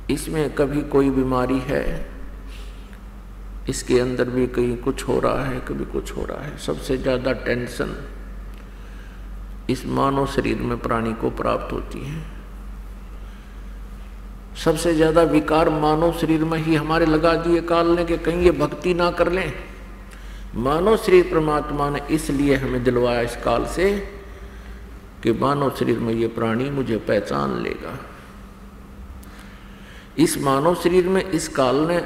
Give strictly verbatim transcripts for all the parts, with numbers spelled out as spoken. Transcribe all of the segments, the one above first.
इसमें कभी कोई बीमारी है, इसके अंदर भी कहीं कुछ हो रहा है, कभी कुछ हो रहा है। सबसे ज़्यादा टेंशन इस मानव शरीर में प्राणी को प्राप्त होती है। सबसे ज़्यादा विकार मानव शरीर में ही हमारे लगा दिए काल ने कि कहीं ये भक्ति ना कर लें। मानव शरीर परमात्मा ने इसलिए हमें दिलवाया इस काल से कि मानव शरीर में ये प्राणी मुझे पहचान लेगा। इस मानव शरीर में इस काल ने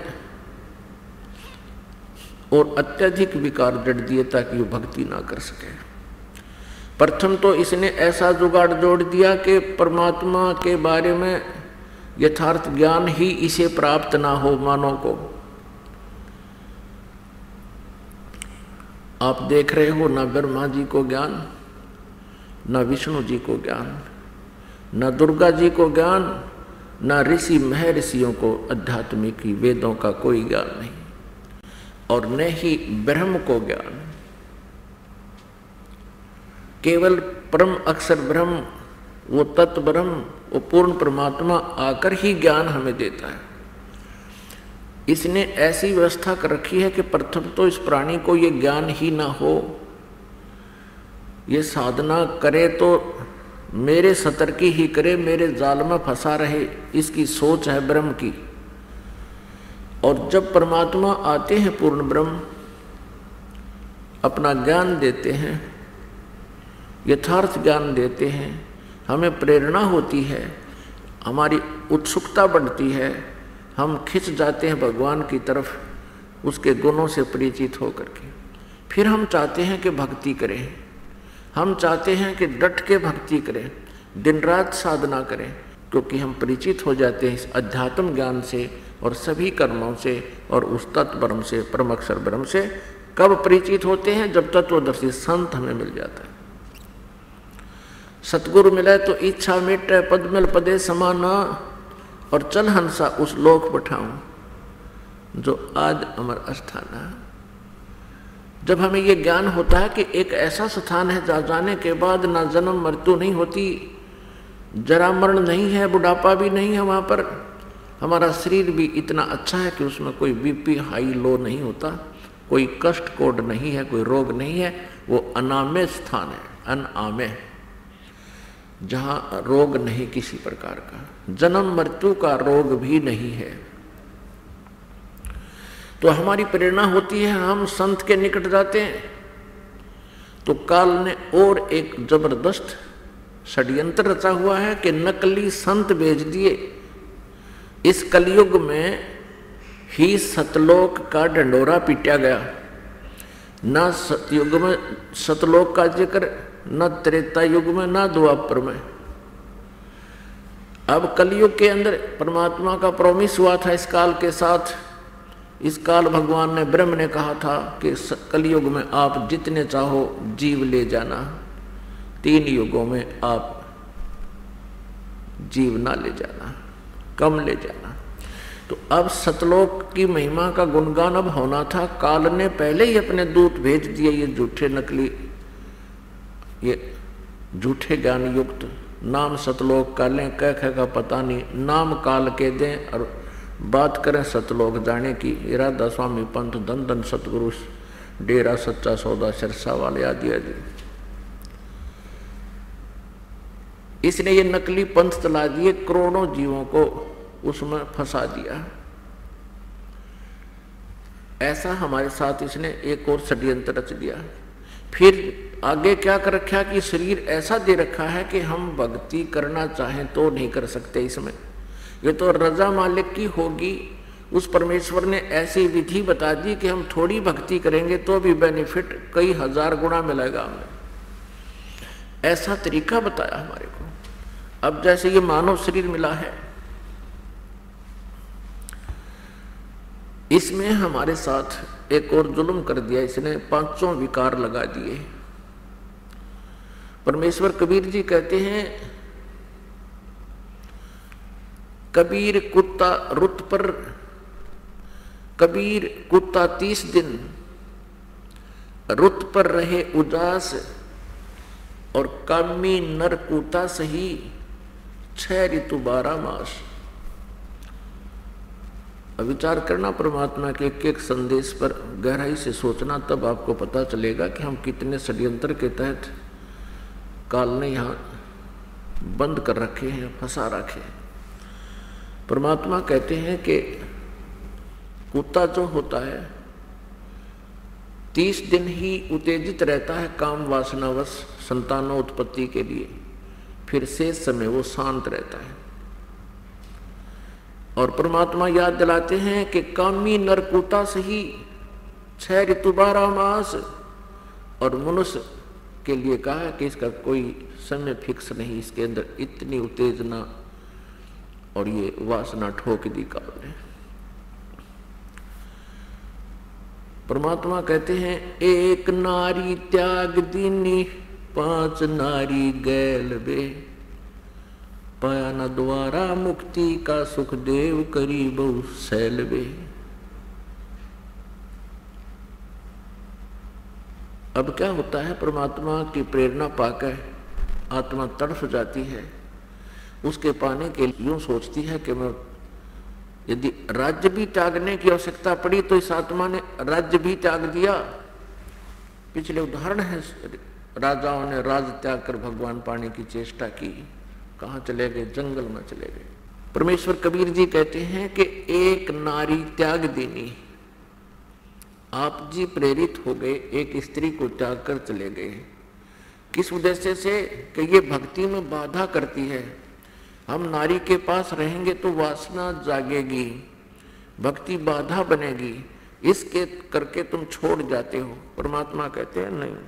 और अत्यधिक विकार जड़ दिए ताकि वो भक्ति ना कर सके। प्रथम तो इसने ऐसा जुगाड़ जोड़ दिया कि परमात्मा के बारे में यथार्थ ज्ञान ही इसे प्राप्त ना हो मानव को। आप देख रहे हो ना ब्रह्मा जी को ज्ञान, न विष्णु जी को ज्ञान, न दुर्गा जी को ज्ञान, न ऋषि महर्षियों को आध्यात्मिक वेदों का कोई ज्ञान नहीं, और न ही ब्रह्म को ज्ञान। केवल परम अक्षर ब्रह्म, वो तत्व ब्रह्म, वो पूर्ण परमात्मा आकर ही ज्ञान हमें देता है। इसने ऐसी व्यवस्था कर रखी है कि प्रथम तो इस प्राणी को ये ज्ञान ही ना हो। ये साधना करे तो मेरे सतर्की ही करे, मेरे जाल में फंसा रहे, इसकी सोच है ब्रह्म की। और जब परमात्मा आते हैं पूर्ण ब्रह्म, अपना ज्ञान देते हैं, यथार्थ ज्ञान देते हैं, हमें प्रेरणा होती है, हमारी उत्सुकता बढ़ती है, हम खिंच जाते हैं भगवान की तरफ उसके गुणों से परिचित होकर के। फिर हम चाहते हैं कि भक्ति करें, हम चाहते हैं कि डट के भक्ति करें, दिन रात साधना करें, क्योंकि हम परिचित हो जाते हैं इस अध्यात्म ज्ञान से और सभी कर्मों से और उस तत्व ब्रह्म से, परम अक्षर ब्रह्म से। कब परिचित होते हैं? जब तत्वदर्शी संत हमें मिल जाता है। सतगुरु मिले तो इच्छा मिटे पद्मल पदे समाना, और चल हंसा उस लोक पठाऊं जो आज अमर अस्थाना। जब हमें ये ज्ञान होता है कि एक ऐसा स्थान है जहाँ जाने के बाद ना जन्म मृत्यु नहीं होती, जरा मरण नहीं है, बुढ़ापा भी नहीं है, वहाँ पर हमारा शरीर भी इतना अच्छा है कि उसमें कोई बीपी हाई लो नहीं होता, कोई कष्ट कोड नहीं है, कोई रोग नहीं है। वो अनामे स्थान है, अनामे, जहाँ रोग नहीं किसी प्रकार का, जन्म मृत्यु का रोग भी नहीं है। तो हमारी प्रेरणा होती है, हम संत के निकट जाते हैं तो काल ने और एक जबरदस्त षड्यंत्र रचा हुआ है कि नकली संत भेज दिए। इस कलयुग में ही सतलोक का ढंडोरा पीटा गया। न सतयुग में सतलोक का जिक्र, न त्रेता युग में, न द्वापर में। अब कलयुग के अंदर परमात्मा का प्रॉमिस हुआ था इस काल के साथ। इस काल भगवान ने, ब्रह्म ने कहा था कि कलयुग में आप जितने चाहो जीव ले जाना, तीन युगों में आप जीव ना ले जाना, कम ले जाना। तो अब सतलोक की महिमा का गुणगान अब होना था। काल ने पहले ही अपने दूत भेज दिए, ये झूठे नकली, ये झूठे ज्ञान युक्त, नाम सतलोक का लें, कह कह का पता नहीं, नाम काल के दें और बात करें सतलोक जाने की। राधा स्वामी पंथ, धन धन सतगुरु, डेरा सच्चा सौदा, सिरसा वाले आदि आदि। इसने ये नकली पंथ चला दिए, करोड़ों जीवों को उसमें फंसा दिया। ऐसा हमारे साथ इसने एक और षड्यंत्र रच दिया। फिर आगे क्या कर रखा कि शरीर ऐसा दे रखा है कि हम भक्ति करना चाहें तो नहीं कर सकते इसमें। ये तो रजा मालिक की होगी। उस परमेश्वर ने ऐसी विधि बता दी कि हम थोड़ी भक्ति करेंगे तो भी बेनिफिट कई हजार गुना मिलेगा हमें। ऐसा तरीका बताया हमारे को। अब जैसे ये मानव शरीर मिला है, इसमें हमारे साथ एक और जुल्म कर दिया इसने, पांचों विकार लगा दिए। परमेश्वर कबीर जी कहते हैं, कबीर कुत्ता रुत पर, कबीर कुत्ता तीस दिन रुत पर रहे उदास, और कामी नर कूता सही छह ऋतु बारह मास। विचार करना परमात्मा के एक एक संदेश पर गहराई से सोचना, तब आपको पता चलेगा कि हम कितने षड्यंत्र के तहत काल ने यहाँ बंद कर रखे हैं, फंसा रखे हैं। परमात्मा कहते हैं कि कुत्ता जो होता है तीस दिन ही उत्तेजित रहता है काम वासनावश संतानोत्पत्ति के लिए, फिर शेष समय वो शांत रहता है। और परमात्मा याद दिलाते हैं कि कामी नर कुत्ता से ही छह ऋतु बारह मास, और मनुष्य के लिए कहा है कि इसका कोई समय फिक्स नहीं, इसके अंदर इतनी उत्तेजना और ये वासना ठोक दी काल ने। परमात्मा कहते हैं एक नारी त्याग दीनी पांच नारी गैल बे, पाया न द्वारा मुक्ति का सुख देव करी बहु सैल बे। अब क्या होता है, परमात्मा की प्रेरणा पाकर आत्मा तड़फ जाती है, उसके पाने के लिए यूं सोचती है कि मैं यदि राज्य भी त्यागने की आवश्यकता पड़ी तो इस आत्मा ने राज्य भी त्याग दिया। पिछले उदाहरण है, राजाओं ने राज त्याग कर भगवान पाने की चेष्टा की, कहाँ चले गए, जंगल में चले गए। परमेश्वर कबीर जी कहते हैं कि एक नारी त्याग देनी। आप जी प्रेरित हो गए, एक स्त्री को त्याग कर चले गए, किस उद्देश्य से कि ये भक्ति में बाधा करती है। हम नारी के पास रहेंगे तो वासना जागेगी, भक्ति बाधा बनेगी, इसके करके तुम छोड़ जाते हो। परमात्मा कहते हैं नहीं,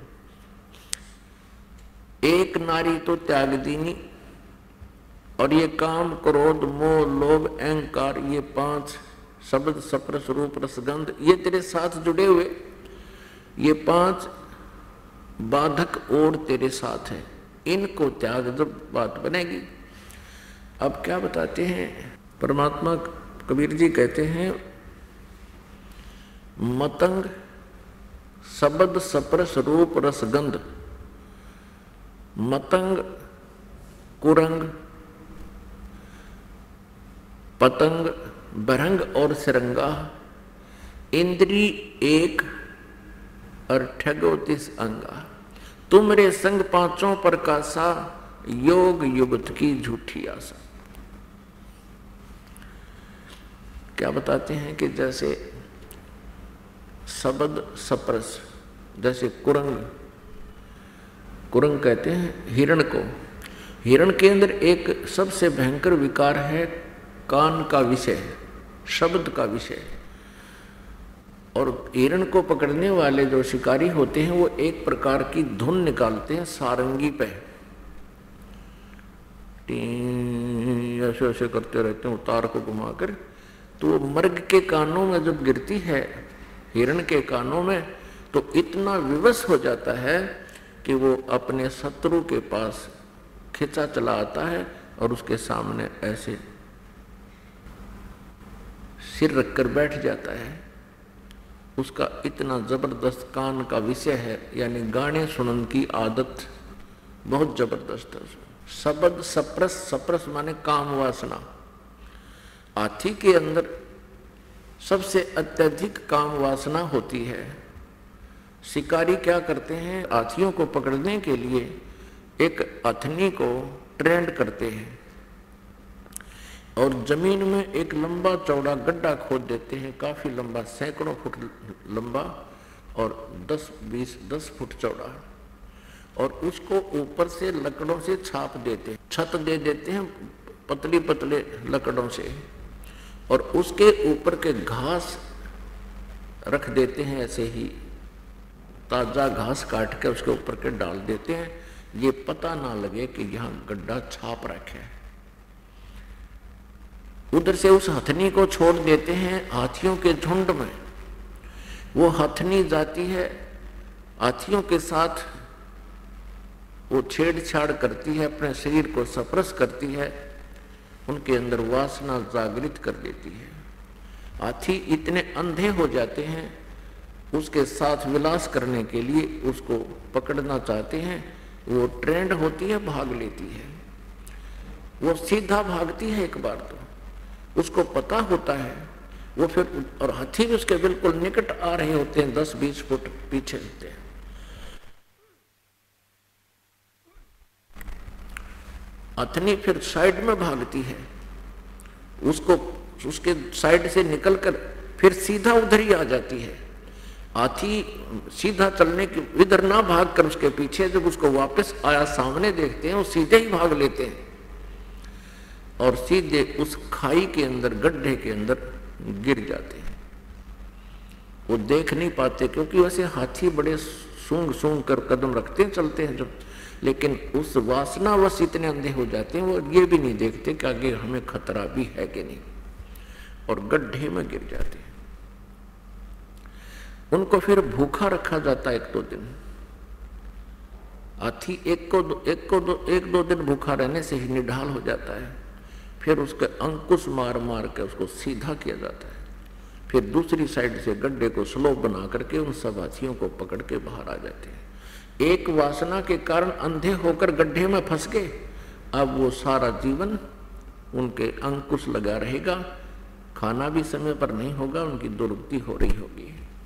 एक नारी तो त्याग दीनी, और ये काम क्रोध मोह लोभ अहंकार, ये पांच शब्द स्पर्श रूप रसगंध, ये तेरे साथ जुड़े हुए, ये पांच बाधक और तेरे साथ है, इनको त्याग जब बात बनेगी। अब क्या बताते हैं परमात्मा, कबीर जी कहते हैं मतंग शब्द स्पर्श रूप रसगंध, मतंग कुरंग पतंग बरंग और सिरंगा, इंद्री एक और ठगोतिस अंगा, तुमरे संग पांचों पर कासा, योग युगत की झूठी आशा। क्या बताते हैं कि जैसे शब्द स्पर्श, जैसे कुरंग, कुरंग कहते हैं हिरण को, हिरण के अंदर एक सबसे भयंकर विकार है कान का विषय, शब्द का विषय। और हिरण को पकड़ने वाले जो शिकारी होते हैं वो एक प्रकार की धुन निकालते हैं सारंगी पे, ऐसे ऐसे करते रहते हैं उतार को घुमाकर, तो मर्ग के कानों में जब गिरती है, हिरण के कानों में, तो इतना विवश हो जाता है कि वो अपने शत्रु के पास खिंचा चला आता है और उसके सामने ऐसे सिर रखकर बैठ जाता है। उसका इतना जबरदस्त कान का विषय है, यानी गाने सुनने की आदत बहुत जबरदस्त है। शब्द सप्रस, सप्रस माने काम वासना। हाथी के अंदर सबसे अत्यधिक काम वासना होती है। शिकारी क्या करते हैं, हाथियों को पकड़ने के लिए एक हथनी को ट्रेंड करते हैं और जमीन में एक लंबा चौड़ा गड्ढा खोद देते हैं, काफी लंबा, सैकड़ों फुट लंबा और दस बीस दस फुट चौड़ा, और उसको ऊपर से लकड़ों से छाप देते हैं, छत दे देते हैं पतली पतले लकड़ों से, और उसके ऊपर के घास रख देते हैं, ऐसे ही ताजा घास काट के उसके ऊपर के डाल देते हैं, ये पता ना लगे कि यहाँ गड्ढा छाप रखे है। उधर से उस हथनी को छोड़ देते हैं हाथियों के झुंड में। वो हथनी जाती है, हाथियों के साथ वो छेड़छाड़ करती है, अपने शरीर को सप्रस करती है, उनके अंदर वासना जागृत कर देती है। हाथी इतने अंधे हो जाते हैं, उसके साथ विलास करने के लिए उसको पकड़ना चाहते हैं, वो ट्रेंड होती है, भाग लेती है, वो सीधा भागती है। एक बार तो उसको पता होता है वो फिर, और हाथी भी उसके बिल्कुल निकट आ रहे होते हैं, दस बीस फुट पीछे होते हैं। अथनी फिर साइड में भागती है, उसको उसके साइड से निकलकर फिर सीधा उधर ही आ जाती है। हाथी सीधा चलने की इधर ना भाग कर उसके पीछे, जब उसको वापस आया सामने देखते हैं वो सीधे ही भाग लेते हैं और सीधे उस खाई के अंदर, गड्ढे के अंदर गिर जाते हैं। वो देख नहीं पाते, क्योंकि वैसे हाथी बड़े सूंघ सूंघ कर कदम रखते हैं, चलते हैं जब, लेकिन उस वासनावश इतने अंधे हो जाते हैं वो ये भी नहीं देखते कि आगे हमें खतरा भी है कि नहीं, और गड्ढे में गिर जाते हैं। उनको फिर भूखा रखा जाता है एक दो दिन। हाथी एक को दो, एक को दो, एक दो दिन भूखा रहने से ही निढाल हो जाता है। फिर उसके अंकुश मार मार के उसको सीधा किया जाता है। फिर दूसरी साइड से गड्ढे को स्लोप बना करके उन सब हाथियों को पकड़ के बाहर आ जाते हैं। एक वासना के कारण अंधे होकर गड्ढे में फंस गए, अब वो सारा जीवन उनके अंकुश लगा रहेगा, खाना भी समय पर नहीं होगा, उनकी दुर्गति हो रही होगी।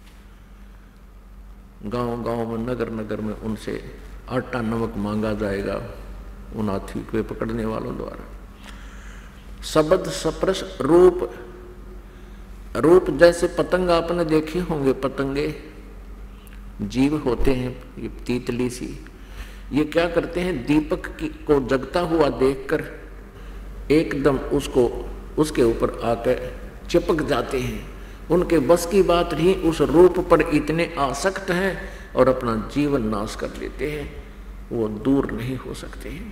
गांव गांव में, नगर नगर में उनसे आटा नमक मांगा जाएगा उन हाथी को पकड़ने वालों द्वारा। शब्द स्पर्श रूप, रूप जैसे पतंग आपने देखे होंगे, पतंगे जीव होते हैं, ये तीतली सी, ये क्या करते हैं, दीपक की को जगता हुआ देखकर एकदम उसको उसके ऊपर आकर चिपक जाते हैं। उनके बस की बात नहीं, उस रूप पर इतने आसक्त हैं और अपना जीवन नाश कर लेते हैं, वो दूर नहीं हो सकते हैं।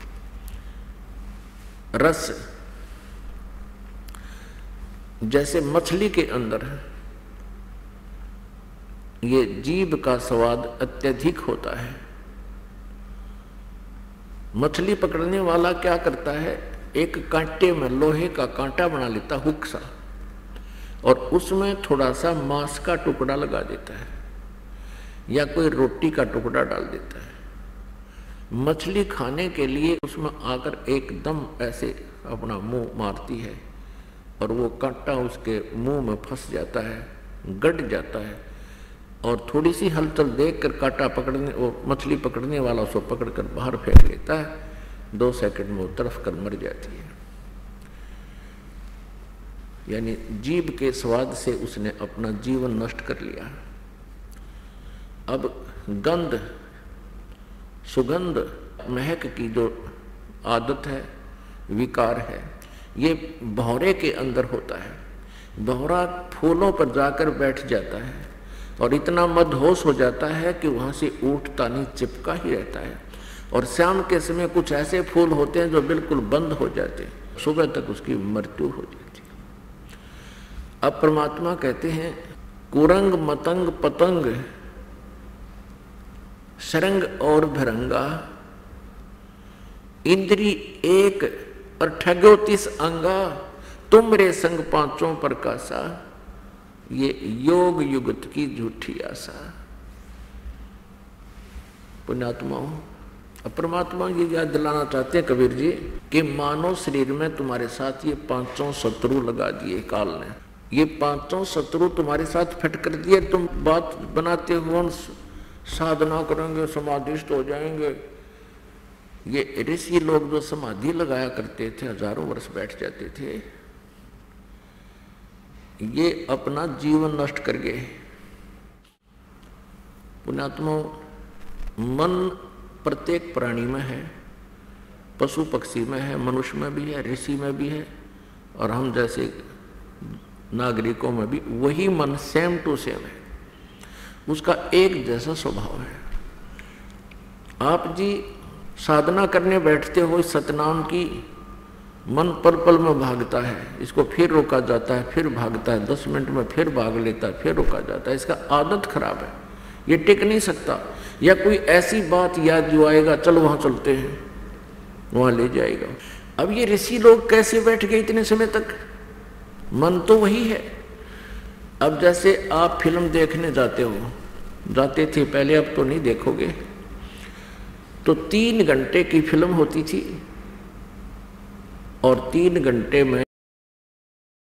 रस जैसे मछली के अंदर ये जीभ का स्वाद अत्यधिक होता है। मछली पकड़ने वाला क्या करता है, एक कांटे में लोहे का कांटा बना लेता, हुक सा, और उसमें थोड़ा सा मांस का टुकड़ा लगा देता है या कोई रोटी का टुकड़ा डाल देता है। मछली खाने के लिए उसमें आकर एकदम ऐसे अपना मुंह मारती है और वो कांटा उसके मुंह में फंस जाता है, गड़ जाता है, और थोड़ी सी हलचल देखकर कांटा पकड़ने और मछली पकड़ने वाला उसको पकड़कर बाहर फेंक लेता है। दो सेकंड में वो तरफ कर मर जाती है। यानी जीभ के स्वाद से उसने अपना जीवन नष्ट कर लिया। अब गंध, सुगंध, महक की जो आदत है, विकार है, ये भौरे के अंदर होता है। भौरा फूलों पर जाकर बैठ जाता है और इतना मदहोश हो जाता है कि वहां से उठता नहीं, चिपका ही रहता है। और शाम के समय कुछ ऐसे फूल होते हैं जो बिल्कुल बंद हो जाते हैं, सुबह तक उसकी मृत्यु हो जाती है। अब परमात्मा कहते हैं, कुरंग मतंग पतंग सरंग और भरंगा, इंद्री एक पर ठगो तिस अंगा, तुम रे संग पांचों पर कासा, ये योग युगत की झूठी आशा। पुण्यात्माओं, परमात्मा ये याद दिलाना चाहते हैं कबीर जी कि मानव शरीर में तुम्हारे साथ ये पांचों शत्रु लगा दिए काल ने। ये पांचों शत्रु तुम्हारे साथ फिट कर दिए। तुम बात बनाते हो साधना करेंगे, समाधिष्ट हो जाएंगे। ये ऋषि लोग जो समाधि लगाया करते थे, हजारों वर्ष बैठ जाते थे, ये अपना जीवन नष्ट कर गए। पुण्यात्मा, मन प्रत्येक प्राणी में है, पशु पक्षी में है, मनुष्य में भी है, ऋषि में भी है, और हम जैसे नागरिकों में भी वही मन सेम टू सेम है। उसका एक जैसा स्वभाव है। आप जी साधना करने बैठते हो, सतनाम की, मन पल पल में भागता है, इसको फिर रोका जाता है, फिर भागता है, दस मिनट में फिर भाग लेता है, फिर रोका जाता है। इसका आदत खराब है, ये टिक नहीं सकता। या कोई ऐसी बात याद जो आएगा, चलो वहां चलते हैं, वहां ले जाएगा। अब ये ऋषि लोग कैसे बैठ गए इतने समय तक? मन तो वही है। अब जैसे आप फिल्म देखने जाते हो, जाते थे पहले, अब तो नहीं देखोगे, तो तीन घंटे की फिल्म होती थी और तीन घंटे में